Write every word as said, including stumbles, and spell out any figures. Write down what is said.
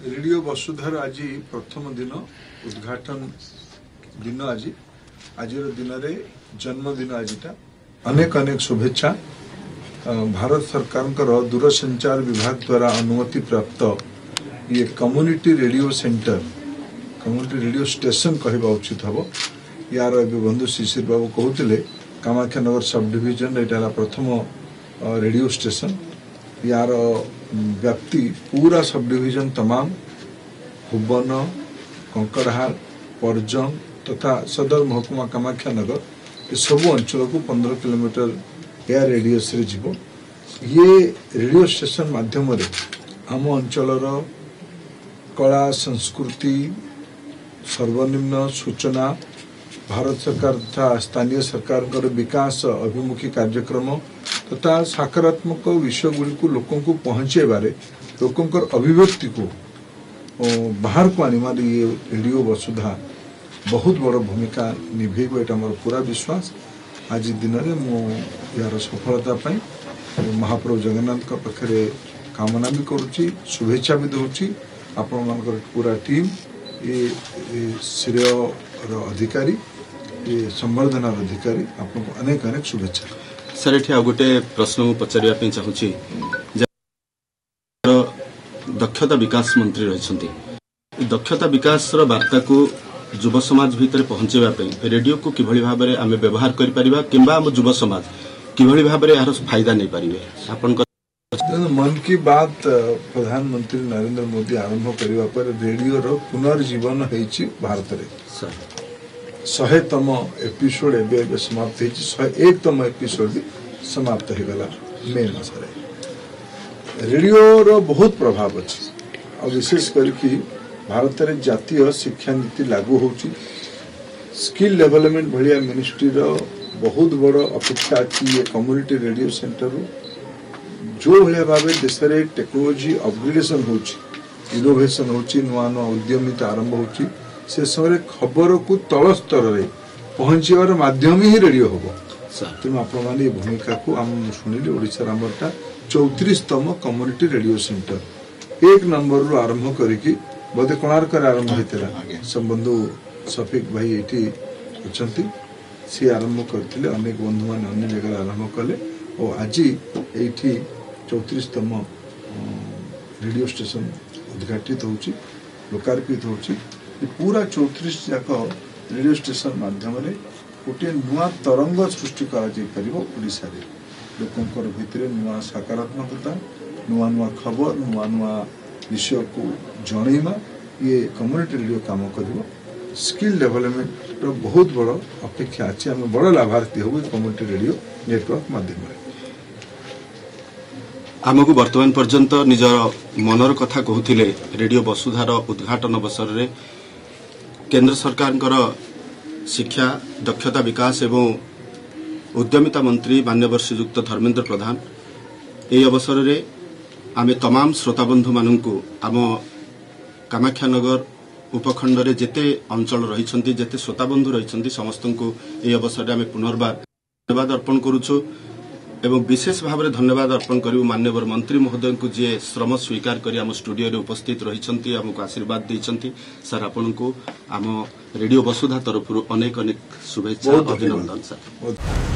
Radio वसुधार आज प्रथम दिन उद्घाटन दिन आज आज दिन रे जन्मदिन आजटा अनेक अनेक शुभेच्छा। भारत सरकार दूरसंचार विभाग द्वारा अनुमति प्राप्त ये community radio centre community radio station कहवा उचित हम यार बंधु शिशिर बाबू कहते कामाख्यानगर सब डिविजन यहाँ प्रथम रेडियो स्टेशन यार व्याप्ति पूरा सब डिविजन तमाम भुवन कंकड़हाल परजंग तथा सदर महकुमा कामाख्यानगर ये सब अंचल को पंद्रह किलोमीटर एयर रेडियस रे जीवो। ये रेडियो स्टेशन माध्यम रे आम अंचल कला संस्कृति सर्वनिम्न सूचना भारत सरकार तथा स्थानीय सरकार विकास अभिमुखी कार्यक्रम तथा सकारात्मक विषय गुड़ी को लोकों को पहुंचे बारे लोकों अभिव्यक्ति को बाहर को आने वाली ये रेडियो वसुधा बहुत बड़ भूमिका निभेब एटा मोर पूरा विश्वास। आज दिन में मु यार सफलता पाई महाप्रभु जगन्नाथ का पाखे कामना भी करुच्ची शुभेच्छा भी दूची। आपण मानकर पूरा टीम ये श्रेय अधिकारी ये संवर्धनार अधिकारी आपको अनेक अनेक शुभेच्छा। सर ये गोटे प्रश्न पचारे चाहूँगी दक्षता विकास मंत्री रही दक्षता विकास वार्ता को युव समाज भितर पहुंचाई रेडियो को किभली भाव में आम व्यवहार करिपरिबा किंबा आम युव समाज किभली भाव में यार फायदा नहीं पारिबे आपन मन की बात प्रधानमंत्री नरेंद्र मोदी आरंभ करने पर रेडियो रो पुनर्जीवन होइछि भारत रे शहेतम एपिसोड एबे समाप्त होइछि शहे एक तम एपिसोड भी समाप्त हो गला मे मासरे। रेडियो रो बहुत प्रभाव अछि और विशेष करके भारत रे जातीय शिक्षा नीति लागू होछि स्किल डेवलपमेंट भलिया मिनिस्ट्री रो बहुत बड़ अपेक्षा अछि ये कम्युनिटी रेडियो सेंटर जो भलिया भाव देश रे टेक्नोलोजी अपग्रेडेशन होछि इनोवेशन होछि नुआ नुआ उद्यमिता आरंभ होछि से समय खबर को तल स्तर में पहुंचार माध्यम ही रेडियो हम तेणु आपण भूमिका को आम शुणिले ओडिशा आमरटा चौतीसतम कम्युनिटी रेडियो सेंटर एक नंबर रु आरंभ करके बोधे कोणार्क आरंभ होता संबंधु सफिक भाई ये अच्छा सी आरंभ करते अनेक बंधु मैंने अन्य जगह आरंभ कले और आज ये चौतीसतम रेडियो स्टेशन उद्घाटित होची लोकार्पित होची। पूरा चौतीस जाक रेडियो स्टेशन माध्यम गोटे नुआ तरंग सृष्टि करा लोकंर भितर नुआ सकारात्मकता नुआ नुआ खबर नुआ नुआ विषय को जनइमा ये कम्युनिटी रेडियो काम कर स्किल डेवलपमेंट रो बहुत बड़ अपेक्षा अच्छे आम बड़ लाभार्थी हो कम्युनिटी रेडियो नेटवर्क माध्यम आमको वर्तमान पर्यंत निजर मनर कथा कहते रेडियो वसुधार उद्घाटन अवसर में केंद्र सरकार शिक्षा दक्षता विकास एवं उद्यमिता मंत्री माननीय श्रीयुक्त धर्मेंद्र प्रधान ये अवसर में आम तमाम श्रोताबंधु मानू आम कामाख्यानगर उपखंड रे जेते अंचल रही जेते श्रोताबंधु रही समस्त को ये अवसर में पुनर्बार धन्यवाद अर्पण करुछु एवं विशेष भाव में धन्यवाद अर्पण करू माननीय मंत्री महोदय को जी श्रम स्वीकार कर आम स्टूडियो रे उपस्थित रही आमको आशीर्वाद देइछंती सर आपन को आम रेडियो वसुधा तरफ अनेक अनेक शुभेच्छा अभिनंदन सर।